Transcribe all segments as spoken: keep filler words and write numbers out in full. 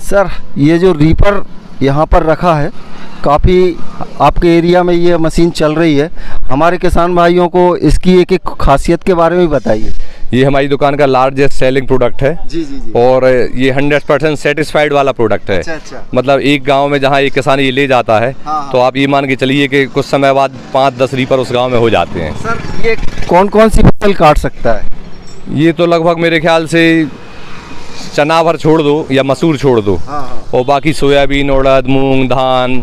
Sir ये जो reaper यहाँ पर रखा है, काफ़ी आपके एरिया में ये मशीन चल रही है, हमारे किसान भाइयों को इसकी एक एक खासियत के बारे में बताइए। ये हमारी दुकान का लार्जेस्ट सेलिंग प्रोडक्ट है। जी जी जी। और ये हंड्रेड परसेंट सेटिस्फाइड वाला प्रोडक्ट है। अच्छा अच्छा। मतलब एक गांव में जहां एक किसान ये ले जाता है, हाँ। तो आप ये मान के चलिए कि कुछ समय बाद पाँच दस रीपर उस गांव में हो जाते हैं। सर ये कौन कौन सी फसल काट सकता है? ये तो लगभग मेरे ख्याल से चना भर छोड़ दो या मसूर छोड़ दो, हाँ हाँ। और बाकी सोयाबीन, उड़द, मूंग, धान,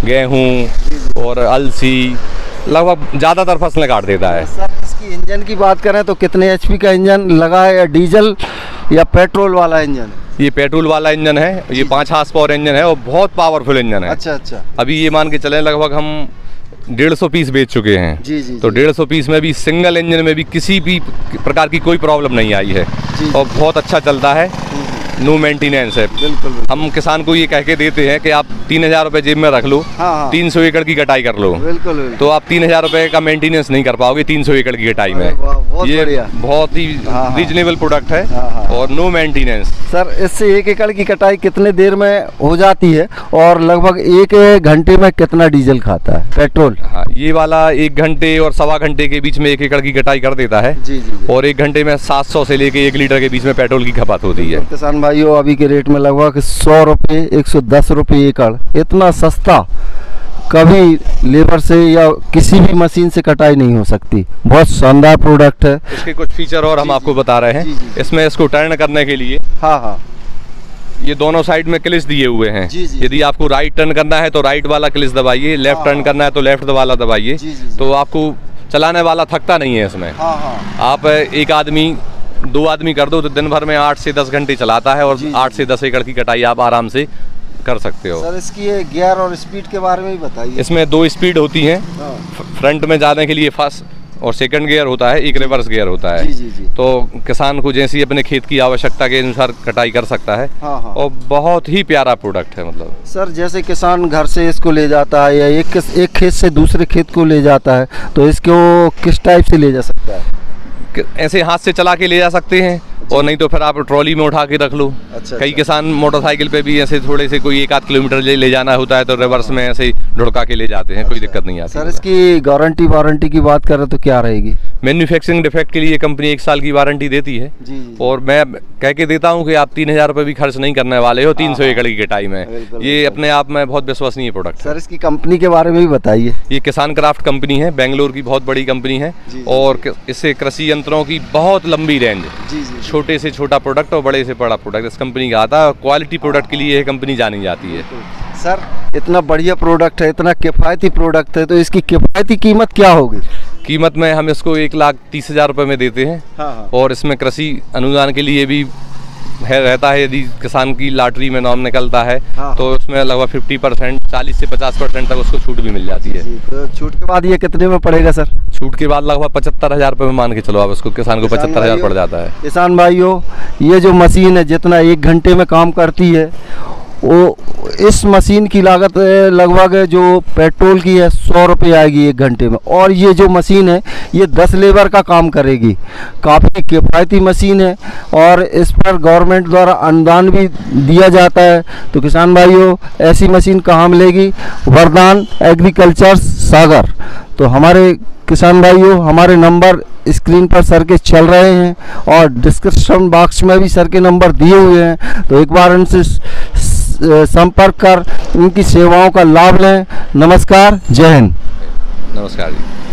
गेहूँ और अलसी, लगभग ज़्यादातर फसलें काट देता है। सर इसकी इंजन की बात करें तो कितने एचपी का इंजन लगा है, या डीजल या पेट्रोल वाला इंजन? ये पेट्रोल वाला इंजन है, ये पाँच हार्स पावर इंजन है और बहुत पावरफुल इंजन है। अच्छा अच्छा। अभी ये मान के चलें लगभग हम डेढ़ सौ पीस बेच चुके हैं। जी जी। तो डेढ़ सौ पीस में भी सिंगल इंजन में भी किसी भी प्रकार की कोई प्रॉब्लम नहीं आई है और बहुत अच्छा चलता है, नो मेंटेनेंस है। बिल्कुल। हम किसान को ये कह के देते हैं कि आप तीन हजार रुपये जेब में रख लो, हाँ, तीन सौ एकड़ की कटाई कर लो। बिल्कुल, बिल्कुल। तो आप तीन हजार रुपये का मेंटेनेंस नहीं कर पाओगे तीन सौ एकड़ की कटाई में। बहुत ये बढ़िया। बहुत ही रीजनेबल प्रोडक्ट है। हाँ, हाँ। और नो मेंटेनेंस। सर इससे एक एकड़ की कटाई कितने देर में हो जाती है और लगभग एक घंटे में कितना डीजल खाता है, पेट्रोल? हाँ, ये वाला एक घंटे और सवा घंटे के बीच में एक एकड़ की कटाई कर देता है। जी जी। और एक घंटे में सात सौ से लेके एक लीटर के बीच में पेट्रोल की खपत होती है। किसान भाइयों अभी के रेट में लगभग सौ रुपये एक सौ दस रुपये एकड़, इतना सस्ता कभी लेबर से या किसी भी मशीन से कटाई नहीं हो सकती। बहुत शानदार प्रोडक्ट है। इसके कुछ फीचर और हम आपको बता रहे हैं। इसमें इसको टर्न करने के लिए हाँ हाँ ये दोनों साइड में क्लिच दिए हुए हैं। यदि आपको राइट टर्न करना है तो राइट वाला क्लिच दबाइए, लेफ्ट टर्न करना है तो लेफ्ट वाला दबाइए। तो आपको चलाने वाला थकता नहीं है इसमें। हाँ हाँ। आप एक आदमी दो आदमी कर दो तो दिन भर में आठ से दस घंटे चलाता है और आठ से दस एकड़ की कटाई आप आराम से कर सकते हो। सर इसकी गियर और स्पीड के बारे में भी बताइए। इसमें दो स्पीड होती हैं। फ्रंट में जाने के लिए फर्स्ट और सेकंड गियर होता है, एक रिवर्स गियर होता है। जी जी जी। तो किसान को जैसी अपने खेत की आवश्यकता के अनुसार कटाई कर सकता है। हाँ हाँ। और बहुत ही प्यारा प्रोडक्ट है। मतलब सर जैसे किसान घर से इसको ले जाता है या एक एक खेत से दूसरे खेत को ले जाता है, तो इसको किस टाइप से ले जा सकता है? ऐसे हाथ से चला के ले जा सकते हैं और नहीं तो फिर आप ट्रॉली में उठा के रख लो। अच्छा, कई अच्छा। किसान मोटरसाइकिल पे भी ऐसे थोड़े से कोई एक आध किलोमीटर ले, ले जाना होता है तो रिवर्स में ऐसे ढुड़का के ले जाते हैं। अच्छा। कोई दिक्कत नहीं आती। सर इसकी गारंटी वारंटी की बात करें तो क्या रहेगी? मैन्युफैक्चरिंग डिफेक्ट के लिए कंपनी एक साल की वारंटी देती है। जी, जी। और मैं कह के देता हूँ कि आप तीन हजार रुपये भी खर्च नहीं करने वाले हो तीन सौ एकड़ की कटाई में। ये अपने आप में बहुत विश्वसनीय प्रोडक्ट है। सर इसकी कंपनी के बारे में भी बताइए। ये किसान क्राफ्ट कंपनी है, बेंगलोर की बहुत बड़ी कंपनी है। और इससे कृषि यंत्रों की बहुत लंबी रेंज, छोटे से छोटा प्रोडक्ट और बड़े से बड़ा प्रोडक्ट इस कंपनी का आता है। और क्वालिटी प्रोडक्ट के लिए यह कंपनी जानी जाती है। सर इतना बढ़िया प्रोडक्ट है, इतना किफ़ायती प्रोडक्ट है, तो इसकी किफ़ायती कीमत क्या होगी? कीमत में हम इसको एक लाख तीस हजार रुपये में देते हैं। हाँ हाँ। और इसमें कृषि अनुदान के लिए भी है रहता है। यदि किसान की लॉटरी में नाम निकलता है हाँ। तो उसमें लगभग फिफ्टी परसेंट चालीस से पचास परसेंट तक उसको छूट भी मिल जाती है। तो छूट के बाद ये कितने में पड़ेगा सर? छूट के बाद लगभग पचहत्तर हजार रुपये में मान के चलो आप उसको, किसान को पचहत्तर हजार पड़ जाता है। किसान भाइयों ये जो मशीन है जितना एक घंटे में काम करती है, वो इस मशीन की लागत लगभग जो पेट्रोल की है सौ रुपये आएगी एक घंटे में। और ये जो मशीन है ये दस लेबर का काम करेगी। काफ़ी किफ़ायती मशीन है और इस पर गवर्नमेंट द्वारा अनुदान भी दिया जाता है। तो किसान भाइयों ऐसी मशीन कहाँ मिलेगी? वरदान एग्रीकल्चर सागर। तो हमारे किसान भाइयों हमारे नंबर स्क्रीन पर सर के चल रहे हैं और डिस्क्रिप्शन बॉक्स में भी सर के नंबर दिए हुए हैं। तो एक बार उनसे संपर्क कर उनकी सेवाओं का लाभ लें। नमस्कार, जय हिंद। नमस्कार जी।